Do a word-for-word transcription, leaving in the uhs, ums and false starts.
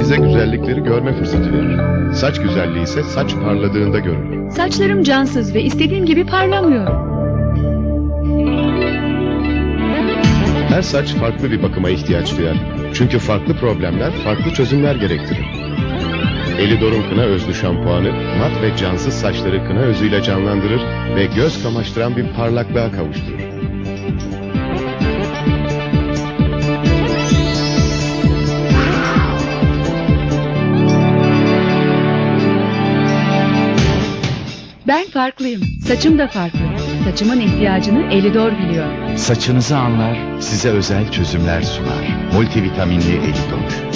size güzellikleri görme fırsatı verir. Saç güzelliği ise saç parladığında görülür. Saçlarım cansız ve istediğim gibi parlamıyor. Her saç farklı bir bakıma ihtiyaç duyar. Çünkü farklı problemler farklı çözümler gerektirir. Elidor'un kına özlü şampuanı mat ve cansız saçları kına özüyle canlandırır ve göz kamaştıran bir parlaklığa kavuşturur. Ben farklıyım. Saçım da farklı. Saçımın ihtiyacını Elidor biliyor. Saçınızı anlar, size özel çözümler sunar. Multivitaminli Elidor.